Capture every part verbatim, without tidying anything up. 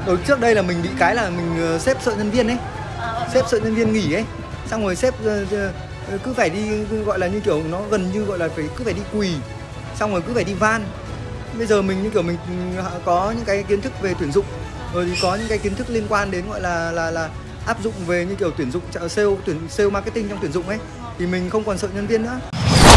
Rồi trước đây là mình bị cái là mình sếp sợ nhân viên ấy, sếp sợ nhân viên nghỉ ấy, xong rồi sếp cứ phải đi gọi là như kiểu nó gần như gọi là phải cứ phải đi quỳ, xong rồi cứ phải đi van. Bây giờ mình như kiểu mình có những cái kiến thức về tuyển dụng, rồi thì có những cái kiến thức liên quan đến gọi là là là áp dụng về như kiểu tuyển dụng sale, tuyển sale marketing trong tuyển dụng ấy, thì mình không còn sợ nhân viên nữa.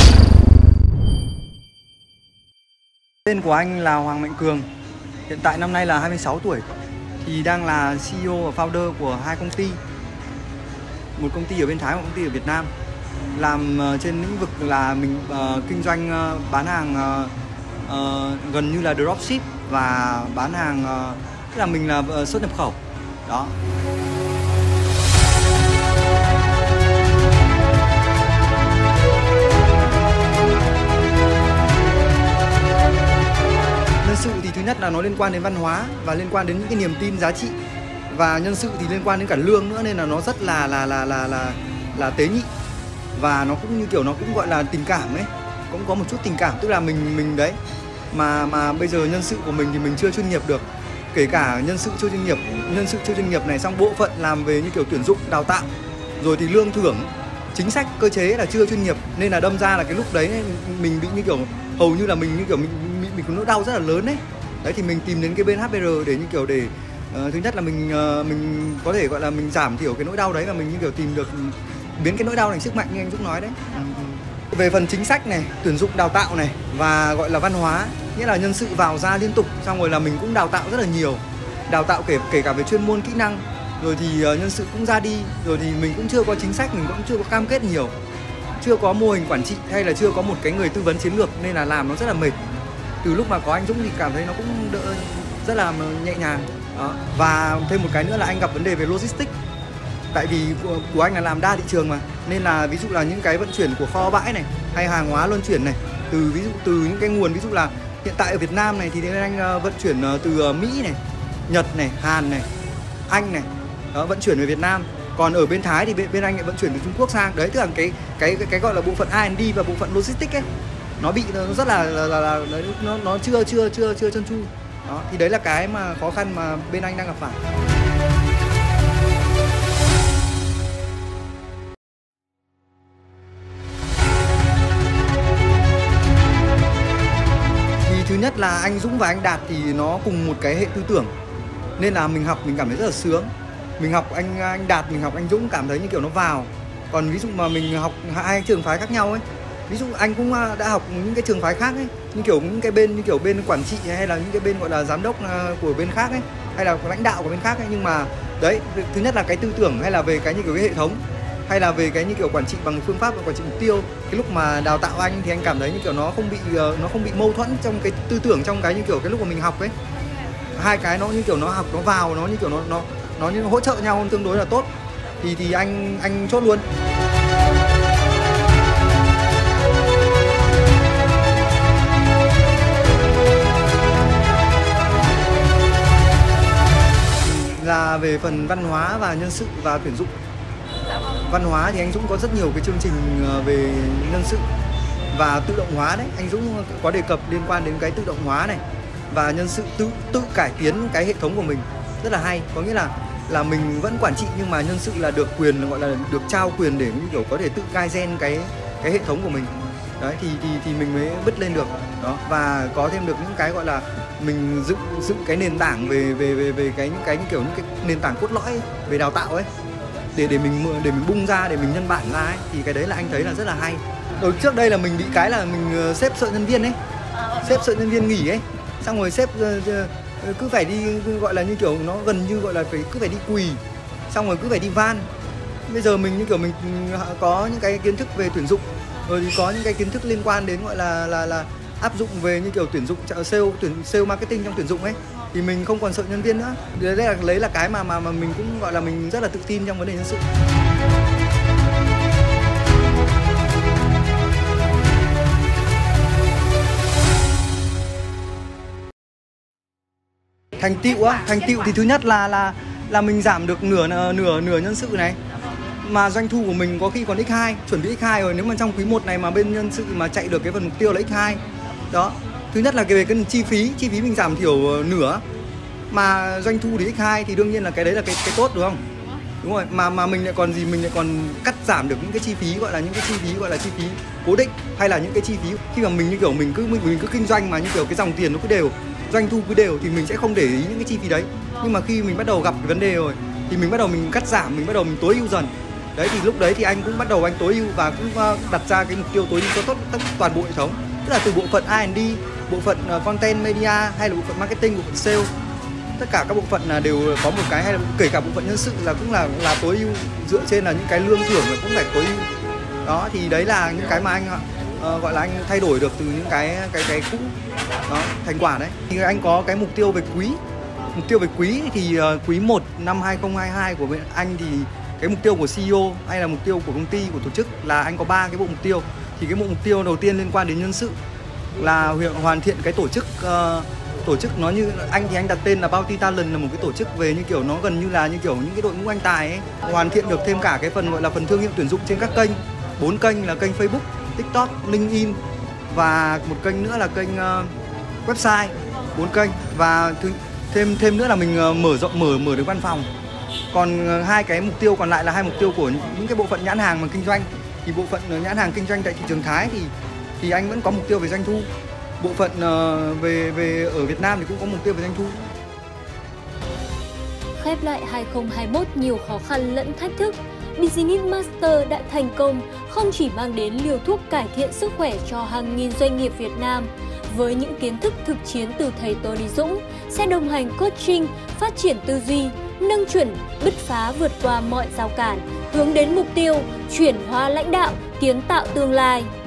Tên của anh là Hoàng Mạnh Cường, hiện tại năm nay là hai mươi sáu tuổi, thì đang là xê e ô và founder của hai công ty, một công ty ở bên Thái, một công ty ở Việt Nam. Làm trên lĩnh vực là mình uh, kinh doanh uh, bán hàng uh, uh, gần như là dropship và bán hàng, uh, tức là mình là uh, xuất nhập khẩu đó. Nhân sự thì thứ nhất là nó liên quan đến văn hóa và liên quan đến những cái niềm tin giá trị, và nhân sự thì liên quan đến cả lương nữa, nên là nó rất là là là là là là tế nhị, và nó cũng như kiểu nó cũng gọi là tình cảm ấy, cũng có một chút tình cảm, tức là mình mình đấy mà mà bây giờ nhân sự của mình thì mình chưa chuyên nghiệp được, kể cả nhân sự chưa chuyên nghiệp, nhân sự chưa chuyên nghiệp này, xong bộ phận làm về như kiểu tuyển dụng, đào tạo, rồi thì lương thưởng, chính sách, cơ chế là chưa chuyên nghiệp, nên là đâm ra là cái lúc đấy mình bị như kiểu hầu như là mình như kiểu mình mình, mình có nỗi đau rất là lớn đấy. Đấy thì mình tìm đến cái bên hát bê rờ để như kiểu để uh, thứ nhất là mình uh, mình có thể gọi là mình giảm thiểu cái nỗi đau đấy, và mình như kiểu tìm được biến cái nỗi đau thành sức mạnh như anh Dũng nói đấy. Về phần chính sách này, tuyển dụng, đào tạo này, và gọi là văn hóa, nghĩa là nhân sự vào ra liên tục, xong rồi là mình cũng đào tạo rất là nhiều, đào tạo kể kể cả về chuyên môn, kỹ năng, rồi thì uh, nhân sự cũng ra đi, rồi thì mình cũng chưa có chính sách, mình cũng chưa có cam kết nhiều, chưa có mô hình quản trị, hay là chưa có một cái người tư vấn chiến lược, nên là làm nó rất là mệt. Từ lúc mà có anh Dũng thì cảm thấy nó cũng đỡ, rất là nhẹ nhàng đó. Và thêm một cái nữa là anh gặp vấn đề về logistics, tại vì của, của anh là làm đa thị trường mà, nên là ví dụ là những cái vận chuyển của kho bãi này, hay hàng hóa luân chuyển này, từ ví dụ từ những cái nguồn, ví dụ là hiện tại ở Việt Nam này thì anh vận chuyển từ Mỹ này, Nhật này, Hàn này, Anh này, đó, vận chuyển về Việt Nam. Còn ở bên Thái thì bên, bên anh lại vận chuyển từ Trung Quốc sang. Đấy, tức là cái cái cái, cái gọi là bộ phận R and D và bộ phận logistics ấy, nó bị nó rất là là, là, là nó nó chưa chưa chưa chưa trơn tru. Đó, thì đấy là cái mà khó khăn mà bên anh đang gặp phải. Thì thứ nhất là anh Dũng và anh Đạt thì nó cùng một cái hệ tư tưởng, nên là mình học mình cảm thấy rất là sướng. Mình học anh anh Đạt, mình học anh Dũng cảm thấy như kiểu nó vào. Còn ví dụ mà mình học hai trường phái khác nhau ấy, ví dụ anh cũng đã học những cái trường phái khác ấy, như kiểu những cái bên như kiểu bên quản trị, hay là những cái bên gọi là giám đốc của bên khác ấy, hay là lãnh đạo của bên khác ấy, nhưng mà đấy, thứ nhất là cái tư tưởng, hay là về cái như kiểu cái hệ thống, hay là về cái như kiểu quản trị bằng phương pháp và quản trị mục tiêu. Cái lúc mà đào tạo anh thì anh cảm thấy như kiểu nó không bị nó không bị mâu thuẫn trong cái tư tưởng, trong cái như kiểu cái lúc mà mình học ấy. Hai cái nó như kiểu nó học nó vào, nó như kiểu nó nó nó như hỗ trợ nhau tương đối là tốt, thì thì anh anh chốt luôn. Là về phần văn hóa và nhân sự và tuyển dụng. Văn hóa thì anh Dũng có rất nhiều cái chương trình về nhân sự và tự động hóa đấy, anh Dũng có đề cập liên quan đến cái tự động hóa này, và nhân sự tự tự cải tiến cái hệ thống của mình rất là hay. Có nghĩa là là mình vẫn quản trị, nhưng mà nhân sự là được quyền, gọi là được trao quyền để như kiểu có thể tự kaizen cái cái hệ thống của mình. Đấy thì thì thì mình mới bứt lên được đó, và có thêm được những cái gọi là mình dựng dựng cái nền tảng về về về về cái những cái những kiểu những cái nền tảng cốt lõi ấy, về đào tạo ấy, để để mình để mình bung ra, để mình nhân bản ra ấy, thì cái đấy là anh thấy là rất là hay. Rồi trước đây là mình bị cái là mình sếp sợ nhân viên ấy, sếp sợ nhân viên nghỉ ấy, xong rồi sếp cứ phải đi gọi là như kiểu nó gần như gọi là phải cứ phải đi quỳ, xong rồi cứ phải đi van. Bây giờ mình như kiểu mình có những cái kiến thức về tuyển dụng, rồi thì có những cái kiến thức liên quan đến gọi là là là áp dụng về như kiểu tuyển dụng sale, tuyển sale marketing trong tuyển dụng ấy, thì mình không còn sợ nhân viên nữa. Đấy là lấy là cái mà mà mà mình cũng gọi là mình rất là tự tin trong vấn đề nhân sự. Thành tựu á, thành tựu thì thứ nhất là là là mình giảm được nửa nửa nửa nhân sự này, mà doanh thu của mình có khi còn nhân hai, chuẩn bị nhân hai rồi. Nếu mà trong quý một này mà bên nhân sự mà chạy được cái phần mục tiêu là nhân hai đó. Thứ nhất là về cái chi phí, chi phí mình giảm thiểu nửa. mà doanh thu thì nhân hai thì đương nhiên là cái đấy là cái cái tốt đúng không? Đúng rồi, mà mà mình lại còn gì, mình lại còn cắt giảm được những cái chi phí gọi là những cái chi phí gọi là chi phí cố định, hay là những cái chi phí khi mà mình như kiểu mình cứ mình, mình cứ kinh doanh mà như kiểu cái dòng tiền nó cứ đều, doanh thu cứ đều thì mình sẽ không để ý những cái chi phí đấy. Nhưng mà khi mình bắt đầu gặp cái vấn đề rồi thì mình bắt đầu mình cắt giảm, mình bắt đầu mình tối ưu dần. Đấy thì lúc đấy thì anh cũng bắt đầu anh tối ưu và cũng đặt ra cái mục tiêu tối ưu cho tốt tất toàn bộ hệ thống. Tức là từ bộ phận R and D, bộ phận content media hay là bộ phận marketing, bộ phận sale, tất cả các bộ phận là đều có một cái, hay là kể cả bộ phận nhân sự là cũng là là tối ưu dựa trên là những cái lương thưởng là cũng phải tối ưu. Đó thì đấy là những cái mà anh uh, gọi là anh thay đổi được từ những cái cái cái cũ. Đó, thành quả đấy. Thì anh có cái mục tiêu về quý. Mục tiêu về quý thì uh, quý một năm hai không hai hai của bên anh thì cái mục tiêu của xê e ô hay là mục tiêu của công ty, của tổ chức là anh có ba cái bộ mục tiêu. Thì cái bộ mục tiêu đầu tiên liên quan đến nhân sự là hoàn thiện cái tổ chức, uh, tổ chức nó như anh thì anh đặt tên là Bounty Talent, là một cái tổ chức về như kiểu nó gần như là như kiểu những cái đội ngũ anh tài ấy. Hoàn thiện được thêm cả cái phần gọi là phần thương hiệu tuyển dụng trên các kênh, bốn kênh là kênh Facebook, TikTok, LinkedIn và một kênh nữa là kênh uh, website, bốn kênh. Và th- thêm thêm nữa là mình uh, mở rộng mở mở được văn phòng. Còn uh, hai cái mục tiêu còn lại là hai mục tiêu của những, những cái bộ phận nhãn hàng mà kinh doanh. Thì bộ phận uh, nhãn hàng kinh doanh tại thị trường Thái thì thì anh vẫn có mục tiêu về doanh thu. Bộ phận uh, về về ở Việt Nam thì cũng có mục tiêu về doanh thu. Khép lại hai không hai mốt nhiều khó khăn lẫn thách thức, Business Master đã thành công không chỉ mang đến liều thuốc cải thiện sức khỏe cho hàng nghìn doanh nghiệp Việt Nam. Với những kiến thức thực chiến từ thầy Tony Dũng, sẽ đồng hành coaching, phát triển tư duy, nâng chuẩn, bứt phá vượt qua mọi rào cản, hướng đến mục tiêu chuyển hóa lãnh đạo, kiến tạo tương lai.